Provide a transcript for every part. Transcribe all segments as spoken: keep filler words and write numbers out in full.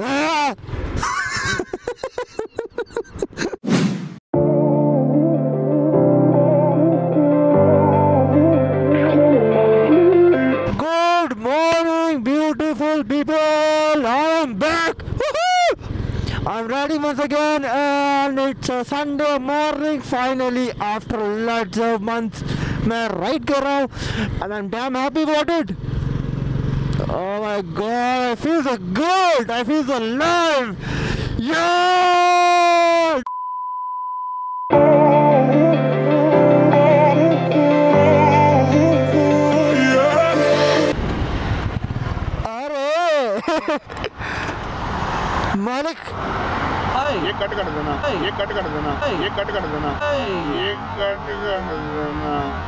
Ah! Good morning, beautiful people. I am back. Woohoo! I'm ready once again, and it's a Sunday morning. Finally, after lots of months, मैं ride कर रहा हूँ, and I'm damn happy about it. Oh my God, I feel so good. I feel so alive. Yeah. मालिक ये cut कर देना, ये cut कर देना, ये कट कर देना, ये कट कर देना।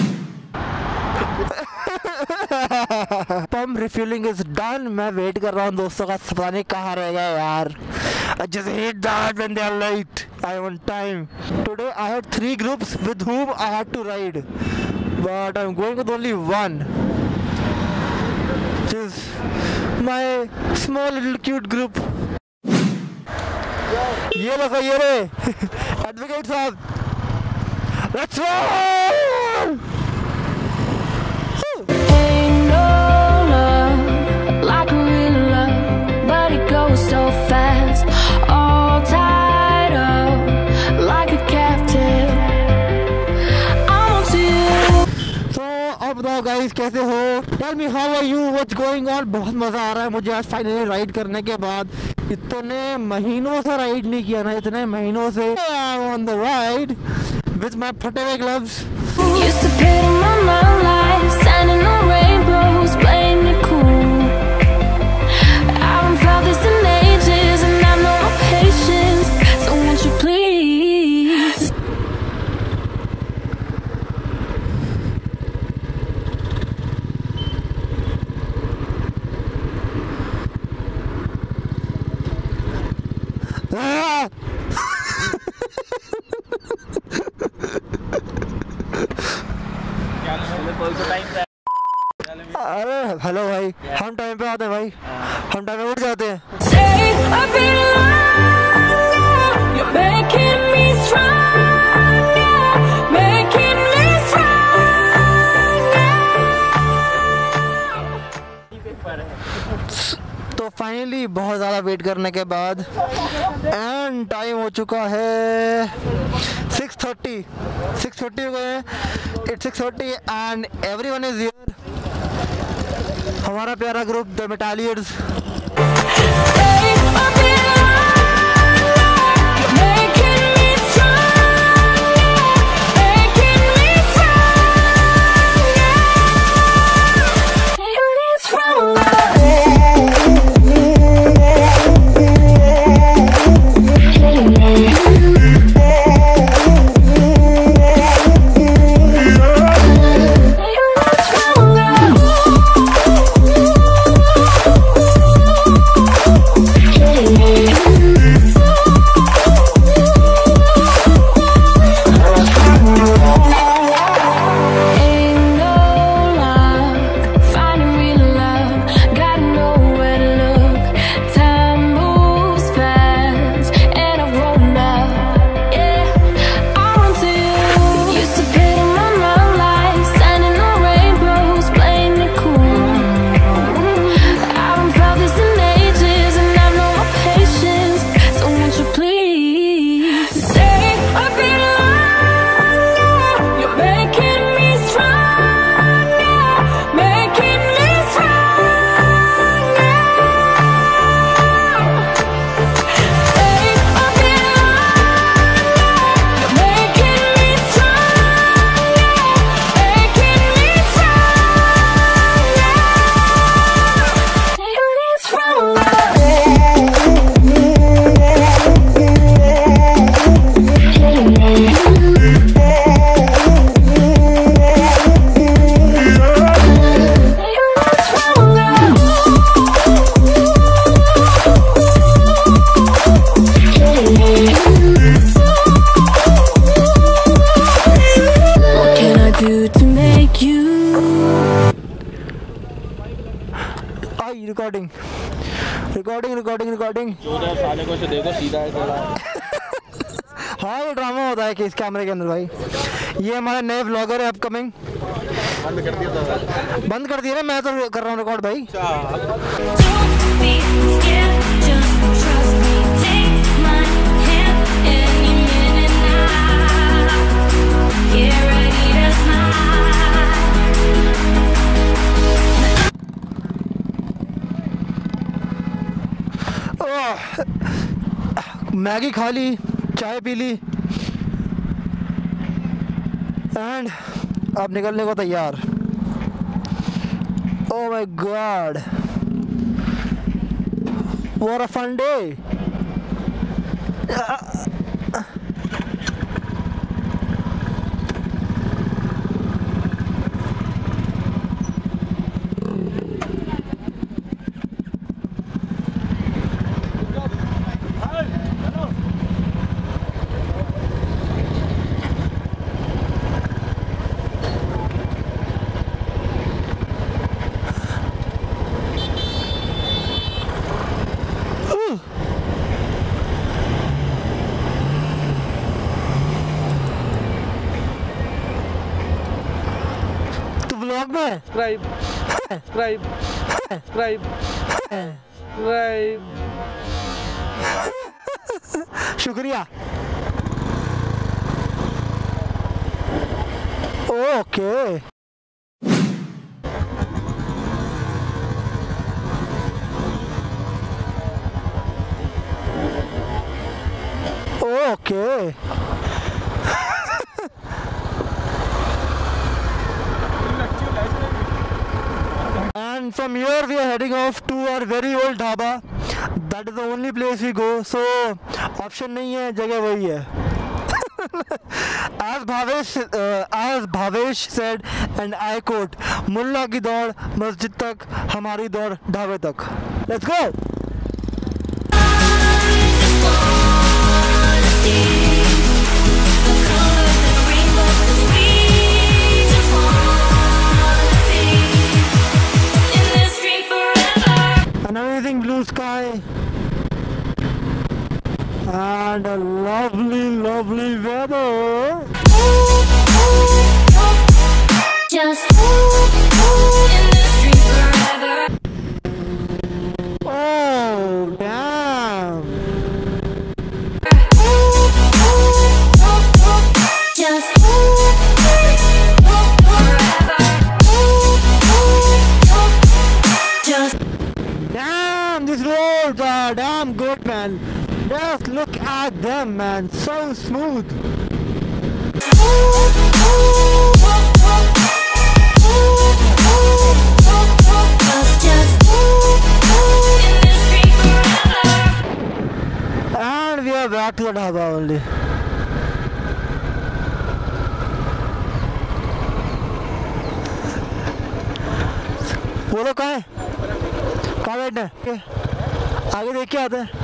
Pump refuelling is done. मैं वेट कर रहा हूँ दोस्तों का, पता नहीं कहाँ रहेगा यार। I just hate that when they are late. I am on time. Today I had three groups with whom I had to ride, but I'm going with only one, which is my small little cute group. ये लोग ये रे advocate साहब, let's roll. Ain't no love like a real love, but it goes so fast, all tied up like a captive. I'm on to you. So अब बताओ guys कैसे हो? Tell me how are you? What's going on? बहुत मजा आ रहा है मुझे आज फाइनली राइड करने के बाद। इतने महीनों से राइड नहीं किया ना, इतने महीनों से on the ride with my फटे हुए gloves. Used to pit on my life, standing on rainbows, playing it cool. I haven't felt this in ages, and I know no patience, so won't you please? Ah! अरे hello भाई, हम time पे आते हैं भाई, हम time पे उठ जाते हैं। Stay a bit longer, you're making me stronger, making me stronger. तो फाइनली बहुत ज़्यादा वेट करने के बाद एंड टाइम हो चुका है सिक्स थर्टी सिक्स थर्टी हो गए हैं। It's six thirty and everyone is here. हमारा प्यारा ग्रुप द मेटालियर्स। रिकॉर्डिंग रिकॉर्डिंग रिकॉर्डिंग चौदह साले को से देखो सीधा है थोड़ा। हाँ ये ड्रामा होता है कि इस कैमरे के अंदर भाई। ये हमारे नए व्लॉगर है अपकमिंग। बंद कर दिया था, बंद कर दिया ना, मैं तो कर रहा हूँ रिकॉर्ड भाई। Don't be scared, just trust me. Take my hand any minute now. Get ready to smile. ओह, मैगी खा ली, चाय पी ली एंड अब निकलने को तैयार। Oh my God, what a fun day. Vlog में सब्सक्राइब सब्सक्राइब सब्सक्राइब सब्सक्राइब। शुक्रिया। Okay okay And from here we are heading off to our very old dhaba. That is the only place we go. So option नहीं है, जगह वही है. As Bhavesh, uh, as Bhavesh said, and I quote, मुल्ला की दौड़ मस्जिद तक, हमारी दौड़ ढाबे तक. Let's go. An amazing blue sky and a lovely, lovely weather. Just in this dream forever. Oh, damn. Just forever. Just Damn, these roads are damn good, man. Just look at them, man. So smooth. And we are back to the dhaba only. बोलो कहाँ है, कहाँ बैठना है, आगे देख के आते हैं।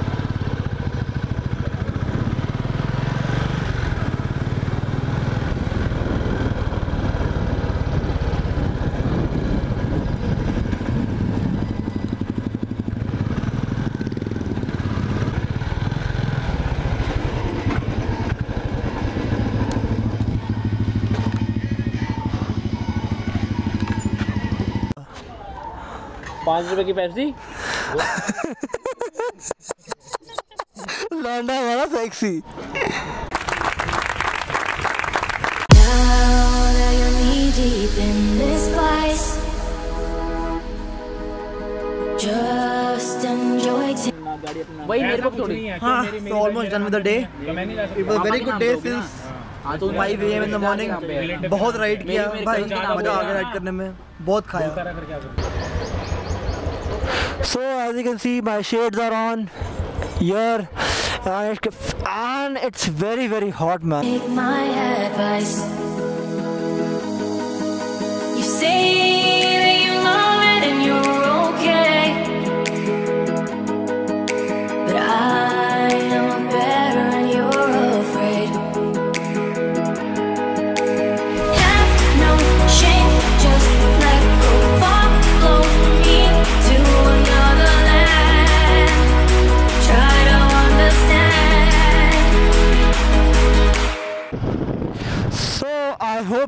पाँच रुपए की पेप्सी। लौंडा हमारा sexy. now that you're knee deep in this vice, just enjoy t- वही मेरे को थोड़ी। हाँ, so almost done with the day. It was a very good day since five a m in the morning. बहुत ride किया भाई, मजा आ गया राइड करने में, बहुत खाया। So as you can see, my shades are on here, and it's very very hot, man. take my advice. You say that you love it and you're okay, but I know better and you're afraid. Have no shame, just let go. Follow me to another land.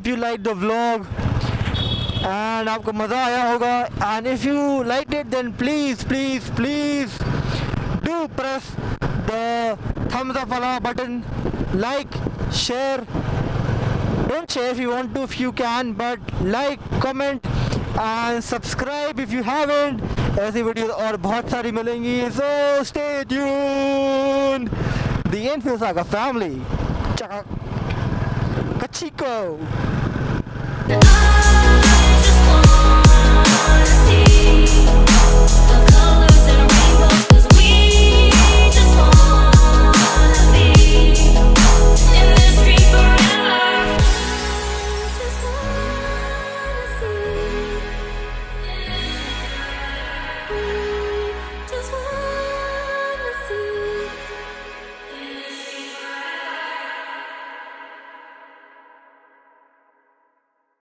you liked the vlog and आपको मज़ा आया होगा. And if you liked it, then please, please, please do press the thumbs up wala button. Like, share. Don't share if you want to, if you can, but like, comment and subscribe if you haven't. ऐसी video और बहुत सारी मिलेंगी. So stay tuned. The Enfield Saga family. Chaka. Kachiko. We'll be right back.